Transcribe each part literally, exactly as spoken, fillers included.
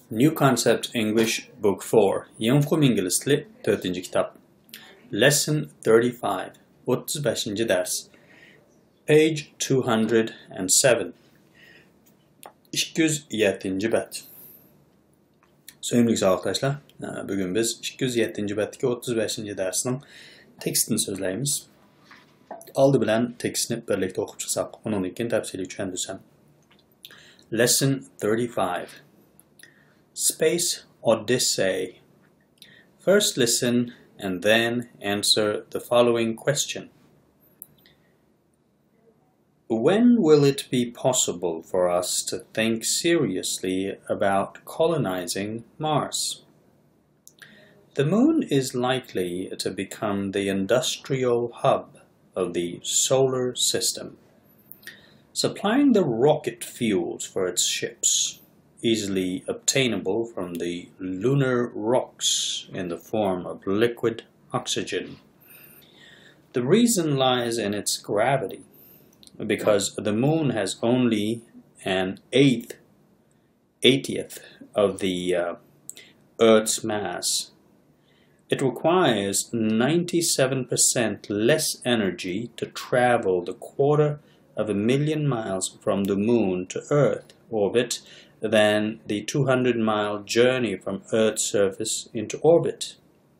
New Concept English Book four Yanfum İngiliz Dili dördüncü kitap Lesson thirty-five otuz beşinci ders Page two hundred seven iki yüz yedinci bet Söyümlük arkadaşlar. Bugün biz iki yüz yedinci betdeki otuz beşinci dersinin tekstini sözləyimiz. Aldı bilen tekstini birlikte okup çıksaq, onun için təfsili düşündürsəm. Lesson thirty-five Space Odyssey. First listen and then answer the following question. When will it be possible for us to think seriously about colonizing Mars? The Moon is likely to become the industrial hub of the solar system, supplying the rocket fuels for its ships, easily obtainable from the lunar rocks in the form of liquid oxygen. The reason lies in its gravity, because the Moon has only an eighth, eightieth of the uh, Earth's mass. It requires ninety-seven percent less energy to travel the quarter of a million miles from the Moon to Earth orbit than the two hundred mile journey from Earth's surface into orbit.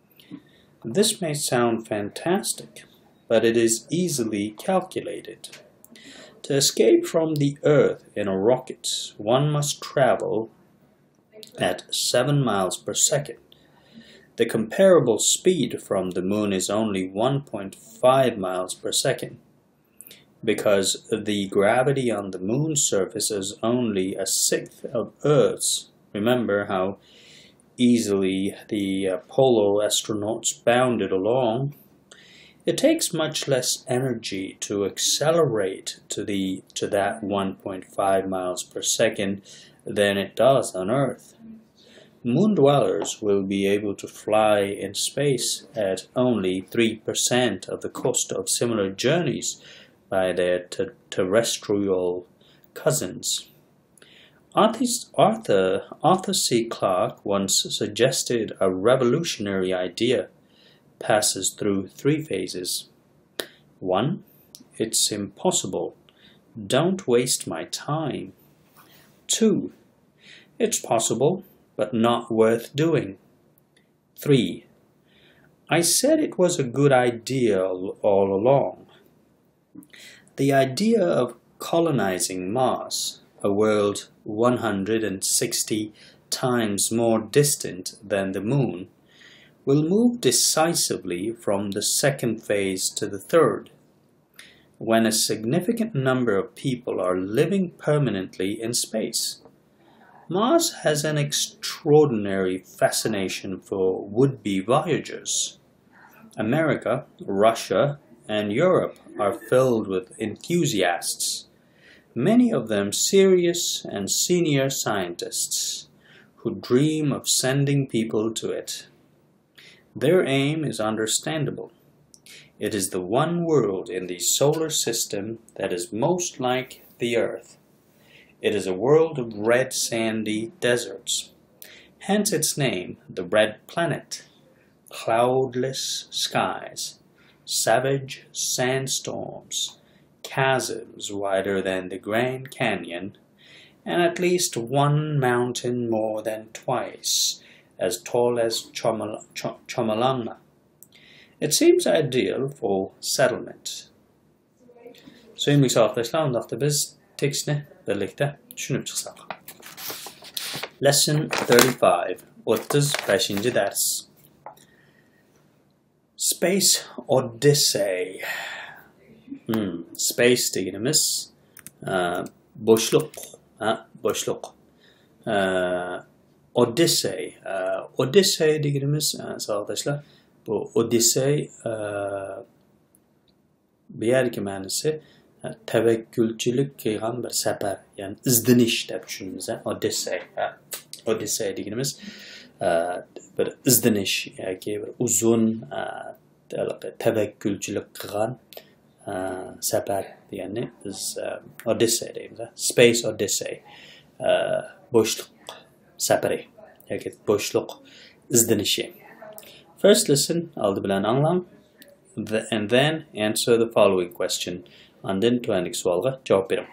This may sound fantastic, but it is easily calculated. To escape from the Earth in a rocket, one must travel at seven miles per second. The comparable speed from the Moon is only one point five miles per second. Because the gravity on the Moon's surface is only a sixth of Earth's. Remember how easily the Apollo astronauts bounded along. It takes much less energy to accelerate to the to that one point five miles per second than it does on Earth. Moon dwellers will be able to fly in space at only three percent of the cost of similar journeys by their ter terrestrial cousins. Arthur, Arthur C. Clarke once suggested a revolutionary idea passes through three phases. One, it's impossible. Don't waste my time. Two, it's possible, but not worth doing. Three, I said it was a good idea all along. The idea of colonizing Mars, a world one hundred sixty times more distant than the Moon, will move decisively from the second phase to the third, when a significant number of people are living permanently in space. Mars has an extraordinary fascination for would-be voyagers. America, Russia, and Europe are filled with enthusiasts, many of them serious and senior scientists who dream of sending people to it. Their aim is understandable. It is the one world in the solar system that is most like the Earth. It is a world of red sandy deserts, hence its name, the Red Planet, cloudless skies, savage sandstorms, chasms wider than the Grand Canyon, and at least one mountain more than twice as tall as Chomal Ch Chomolungma. It seems ideal for settlement. Söylemek arkadaşlar, ondaqda biz tekstini birlikte düşünüp çıksaq. Lesson thirty-five otuz beşinci ders Space Odyssey. Hmm, space dediğimiz uh, boşluk, ha, boşluk. Uh, Odyssey, uh, Odyssey dediğimiz uh, arkadaşlar, bu Odyssey uh, bir yerki mənisi uh, təvəkkülçülük qıyğan bir səpər, yəni izdiniş deb düşünürüz. Odyssey, uh, Odyssey dediğimiz uh, bir izdiniş, yani bir uzun uh, təvəkkülçülük qıyğan uh, səpər, yəni biz uh, Odyssey deyimiz. Space Odyssey, uh, boşluq səpəri. yoki bo'shliq izlanishi. First listen, aldı bilan anglang, and then answer the following question. Andın tuandik sualga cevap berin.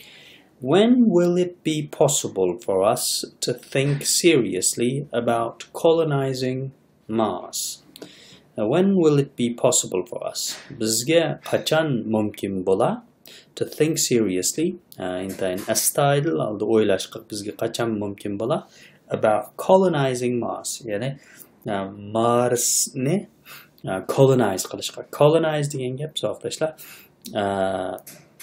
When will it be possible for us to think seriously about colonizing Mars? Uh, when will it be possible for us? Bizga qachon mumkin bo'la to think seriously, uh, intayin astoydil aldı o'ylashqa bizga qachon mumkin bo'la about colonizing Mars, ya'ni uh, Marsni uh, colonize qilishqa. Colonize degan gap savoqdashlar uh,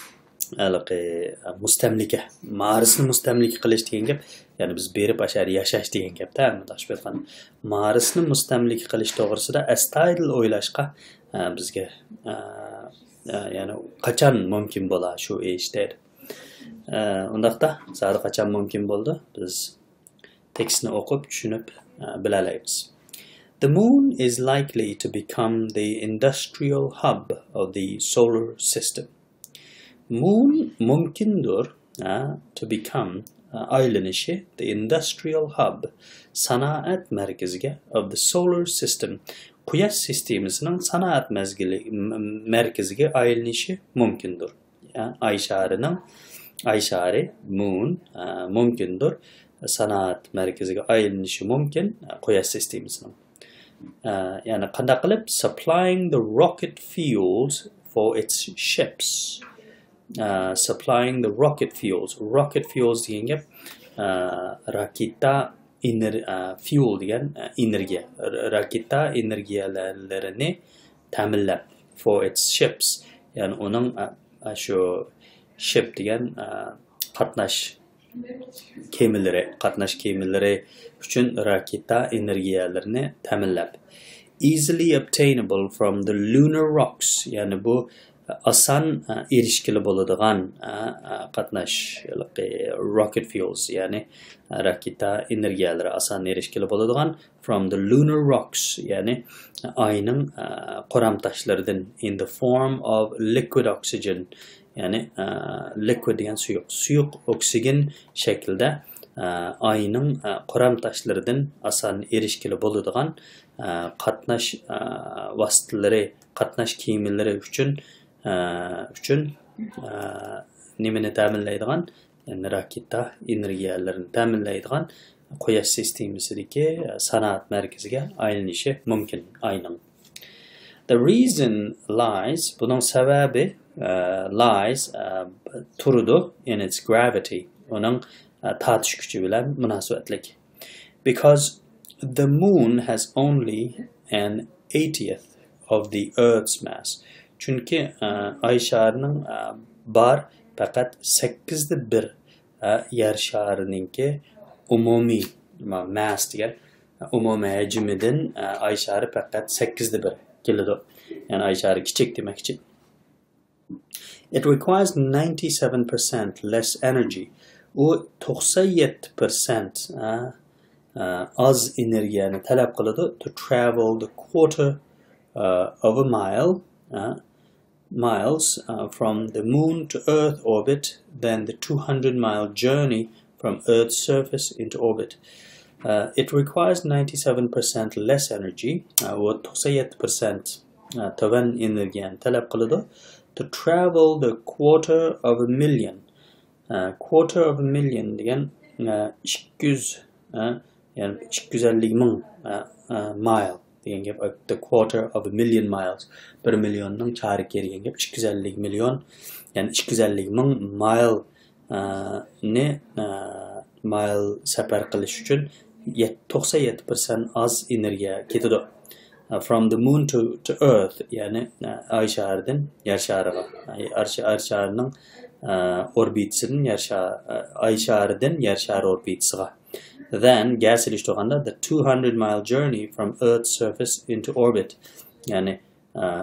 alaqi mustamlika, Marsni mustamlika qilish degan gap, ya'ni biz berib ashar yashash degan gapda, bundoq aytgan. Marsni mustamlika qilish to'g'risida astoydil o'ylashqa uh, bizga uh, uh, ya'ni qachon mumkin bo'la shu ish deydi. Uh, undaqda zodi qachon mumkin bo'ldi? Biz tekstni o'qib, tushunib uh, bilalaymiz. The moon is likely to become the industrial hub of the solar system. Moon mumkindir uh, to become uh, aylanishi the industrial hub, sanoat markaziga of the solar system, quyosh sistemasining sanoat markaziga aylanishi mumkindir. Yeah, ay sharining ay shari moon uh, mumkindir sanoat markaziga aylanishi mumkin uh, quyosh sistemasining. Uh, ya'ni qanday qilib supplying the rocket fuels for its ships. Uh, supplying the rocket fuels. Rocket fuels degan gap uh, raketa ener uh, fuel degan uh, energiya. Raketa energiyalarini ta'minlab for its ships. Ya'ni uning uh, shu ship degan uh, qatnash kemilari, qatnash kemilari uchun raketa energiyalarini ta'minlab. Easily obtainable from the lunar rocks. Ya'ni bu asan uh, erishkili bo'ladigan uh, uh, qatnash rocket fuels, ya'ni uh, raketa energiyalari asan erishkili bo'ladigan from the lunar rocks, ya'ni uh, ayning uh, qoramtashlaridan in the form of liquid oxygen, ya'ni uh, liquid degan suyuq suyuq oksigen shaklda uh, ayning uh, qoramtashlaridan asan erishkili bo'ladigan uh, qatnash uh, vositalari, qatnash kiyimlari uchun Uh, uchun uh, nimani ta'minlaydigan, ya'ni raketa energiyalarini ta'minlaydigan quyosh sistemasidagi uh, sanoat markaziga aylanishi mumkin aynan. The reason lies, buning sababi uh, lies uh, turdi in its gravity, uning uh, tortish kuchi bilan munosabatlik. Because the moon has only an eightieth of the Earth's mass. Chunki uh, ay sharining uh, bar faqat sakkizda bir uh, yer sharininki umumiy mass degan uh, umumiy hajmidan uh, ay shari faqat sakkizda bir keladi. Ya'ni ay shari kichik demakchi. It requires ninety-seven percent less energy. U to'qson yetti percent uh, uh, az energiyani talab qiladi to travel the quarter uh, of a mile uh, miles uh, from the moon to Earth orbit than the two hundred mile journey from Earth's surface into orbit. Uh, it requires ninety-seven percent less energy, uh, or to'qson yetti percent uh, tovan energiyani talab qiladi to travel the quarter of a million. Uh, quarter of a million degan uh, ikki yuz uh, ya'ni ikki yuz ellik ming uh, uh, mile. The quarter of a million miles, bir millionning chorak yeri degan gap ikki yuz ellik million, ya'ni ikki yuz ellik ming mile uh, ni uh, mile safar qilish uchun to'qson yetti percent az energiya ketadi. Uh, from the moon to to Earth, ya'ni uh, ay sharidan yer shariga, ay sharining uh, orbitasidan yer shari, uh, ay sharidan yer shari orbitasiga. Then gas ilishtirganda the two hundred mile journey from Earth's surface into orbit, ya'ni uh,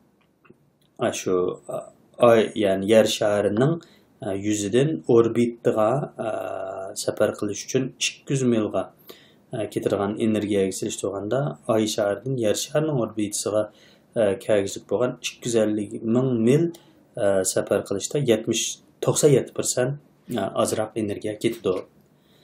shu ay ya'ni yer sharining uh, yuzidan orbitga uh, safar qilish uchun ikki yuz milga uh, ketirgan energiyaga ilishtirganda ay sharidan yer sharining orbitasiga uh, kagizib bo'lgan ikki yuz ellik ming mil uh, safar qilishda yetmish to'qson yetti percent uh, azroq energiya ketadi.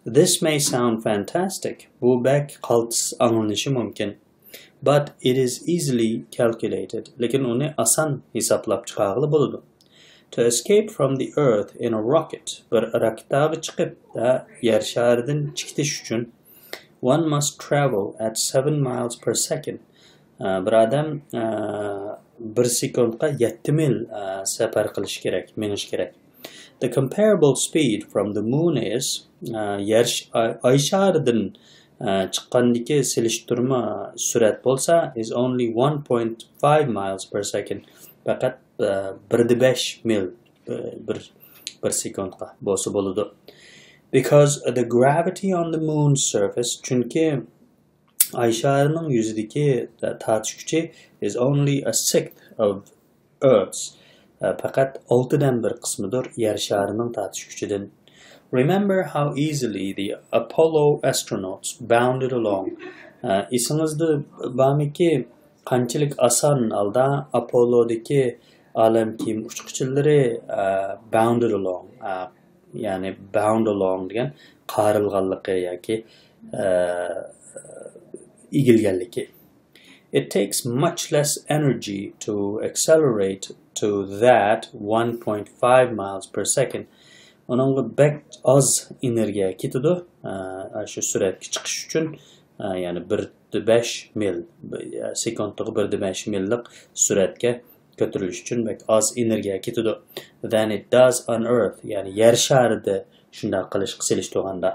This may sound fantastic. Bu bek qaltis anlanishi mumkin. But it is easily calculated. Lekin uni asan hisoblab chiqarg'ili bo'ladi. To escape from the earth in a rocket, bir raketga chiqib da yer sharidan chiqish uchun one must travel at seven miles per second. Uh, bir odam uh, bir sekundga yetti mil uh, safar qilish kerak, minish kerak. The comparable speed from the moon is uh, yer ay sharidan uh, chiqqandagi selishtirma surat bo'lsa is only one point five miles per second. Faqat bir nokta besh mil bir bir sekundga bo'lsa bo'ladi. Because the gravity on the moon's surface, chunki ay sharining yuzidagi tortish kuchi is only a sixth of Earth's. Faqat oltidan bir qismidir yer sharining tortish kuchidan. Remember how easily the Apollo astronauts bounded along. Esingizda bormiki qanchalik oson holda Apollodagi olam kiyim uchquvchilari uh, bounded along, uh, ya'ni bound along degan qarilganligi yoki uh, egilganligi. It takes much less energy to accelerate to that one point five miles per second. Onunga bek az energiya ketadi, uh, shu suratga chiqish uchun, uh, ya'ni bir nokta besh mil sekundga bir nokta besh millik suratga ko'tarilish uchun bek az energiya ketadi than it does on earth, ya'ni yer sharida shunday qilish selishtirganda.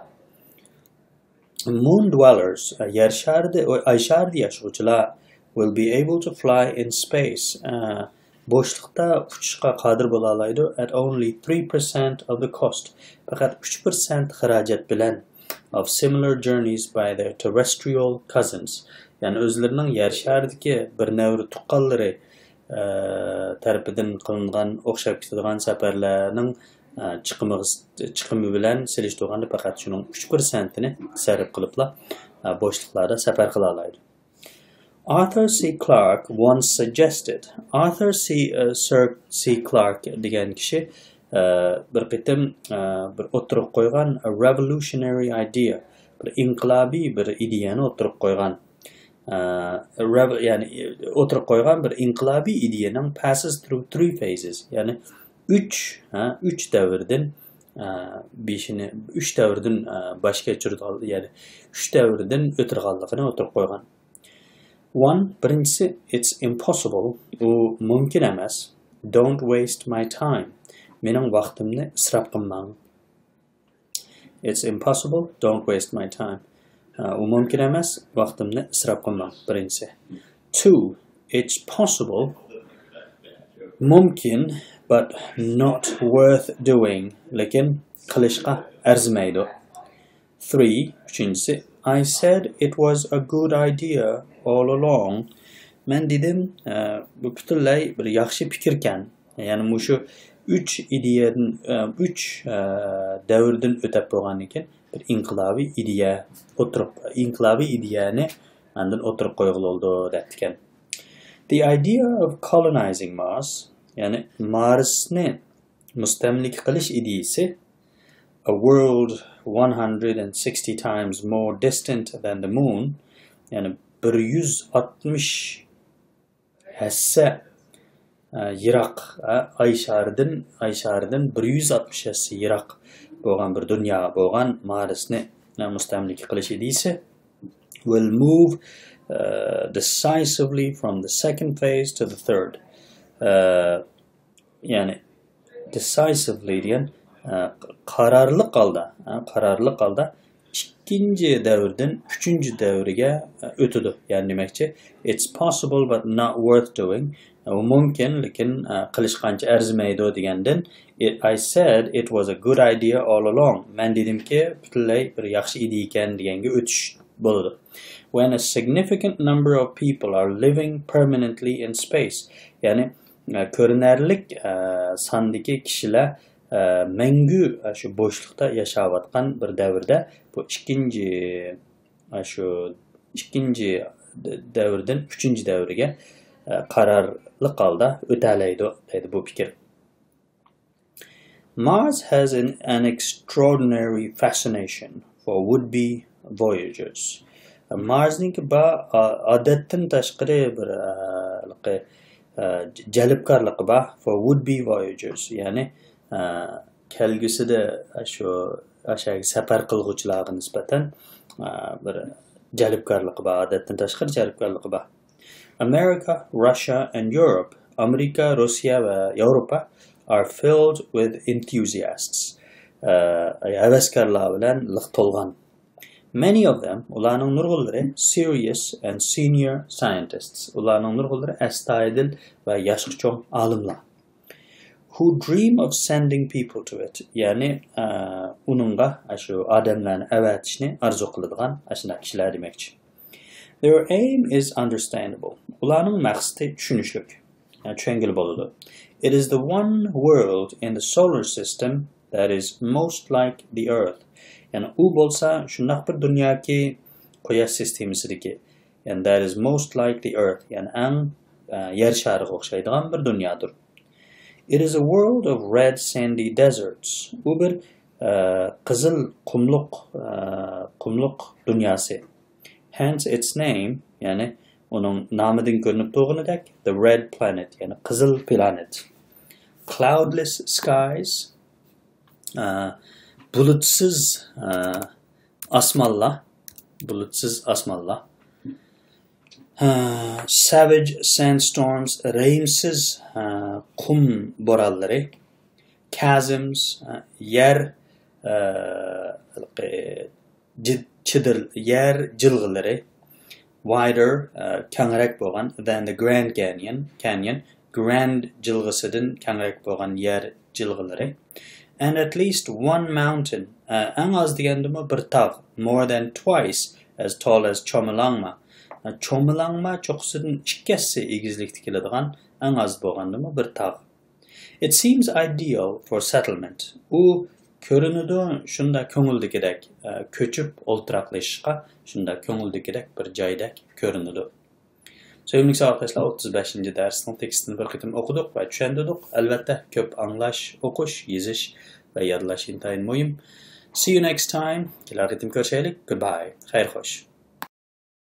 Moon dwellers, yer sharida ay sharida yashovchilar will be able to fly in space. Uh, bo'shliqda uchishga qodir bo'la oladi at only three percent of the cost. Faqat uch percent xarajat bilan of similar journeys by their terrestrial cousins. Ya'ni o'zlarining yer sharidagi bir navri tuqqanlari tarafidan qilingan o'xshab ketadigan safarlarning chiqimi bilan selishtirganda faqat shuning uch percent ni sarf qilibla bo'shliqlarda safar qila oladi. Arthur C. Clarke once suggested. Arthur C. Uh, Sir C. Clarke degan kishi uh, bir qitim uh, bir o'tirib qo'ygan a revolutionary idea, bir inqilobiy bir ideyani o'tirib qo'ygan. Uh, ya'ni o'tirib qo'ygan bir inqilobiy ideyaning passes through three phases, ya'ni uch ha uch davrdan beshini uch davrdan boshqa chirgan, ya'ni uch davrdan o'tirganligini o'tirib qo'ygan. One, birinchisi, it's impossible, u mumkin emas. Don't waste my time. Mening vaqtimni isrof qilmang. It's impossible, don't waste my time. U mumkin emas, vaqtimni isrof qilmang, birinchisi. Two, it's possible, mumkin, but not worth doing, lekin qilishga arzimaydi. Three, uchinchisi, I said it was a good idea all along. Men dedim, bu butunlay bir yaxshi fikrkan. Ya'ni mushu uch ideyadan uch davrdan o'tib bo'lgan ekan, bir inqilobiy ideya o'tirib, inqilobiy ideyani andan o'tirib qo'ygan oldi debdikan. The idea of colonizing Mars, ya'ni Marsni mustamlik qilish ideyasi, a world one hundred sixty times more distant than the moon, ya'ni bir yuz oltmish hassa yiroq ay sharidan ay sharidan bir yuz oltmish hassa yiroq bo'lgan bir dunyo bo'lgan Marsni mustamlik qilish ideyasi will move uh, decisively from the second phase to the third. Uh, ya'ni decisively degan qarorli holda, qarorli holda ikkinchi davrdan uchinchi davriga o'tadi. Ya'ni demakchi, it's possible but not worth doing. U mumkin, lekin qilish qancha arzimaydi degandan, I said it was a good idea all along. Men dedimki, butunlay bir yaxshi ideya ekan deganga o'tish bo'ladi. When a significant number of people are living permanently in space, ya'ni ko'rinarlik sondagi kishilar mangu shu bo'shliqda yashayotgan bir davrda, bu ikkinchi shu ikkinchi davrdan uchinchi davriga qarorli holda o'talaydi deydi bu fikr. Mars has an, an extraordinary fascination for would-be voyagers. Mars'ninki ba odatdan tashqari bir jalbkorligi ba for would-be voyagers. Ya'ni kelgusida shu aşağı safar qilguvchilarga nisbatan bir jalbkorligi ba, odatdan tashqari jalbkorligi ba. America, Russia and Europe, Amerika, Rossiya va Yevropa are filled with enthusiasts. Havaskorlar bilan liq to'lgan. Many of them, ularning nurg'unlari serious and senior scientists. Ularning nurg'unlari astoydil va yoshga cho'ng olimlar. Who dream of sending people to it. Ya'ni uningga shu odamlarni avatishni arzu qiladigan ashuna kishilar demakchi. Their aim is understandable. Ularning maqsadi tushunishlik. Yani tushungil bo'ladi. It is the one world in the solar system that is most like the earth. Yani u bo'lsa shunday bir dunyoki quyosh sistemasidagi. And that is most like the earth. Yani eng yer shariga o'xshaydigan bir dunyodir. It is a world of red sandy deserts. U bir qizil qumluq qumluq dunyosi. Hence its name, yani onun namidan ko'rinib turganidek, the red planet, yani qizil planet. Cloudless skies, uh, bulutsiz uh, asmanlar, bulutsiz asmanlar. Uh, savage sandstorms, rainsiz uh, qum borallari. Chasms, uh, yer uh, chidir yer jilg'ilari. Wider, uh, kengroq bo'lgan than the Grand Canyon, Canyon, Grand jilg'isidan kengroq bo'lgan yer jilg'ilari. And at least one mountain, uh, eng oz degandimi bir tog', more than twice as tall as Chomolungma. Uh, Chomolungma cho'qqisidan ikkisi egizlikda keladigan eng oz bo'lgandimi bir tog'. It seems ideal for settlement. U ko'rinadi shunda ko'ngildagidek ko'chib o'ltiraqlashishga shunda ko'ngildagidek bir joydek ko'rinadi. Sevimli savatdaşlar o'ttiz beshinchi darsning tekstini bir qitim o'qidik va tushundik. Albatta ko'p anglash, o'qish, yozish va yodlash intayin muhim. See you next time. Kelar qitim ko'rishaylik. Goodbye. Xayr xo'sh.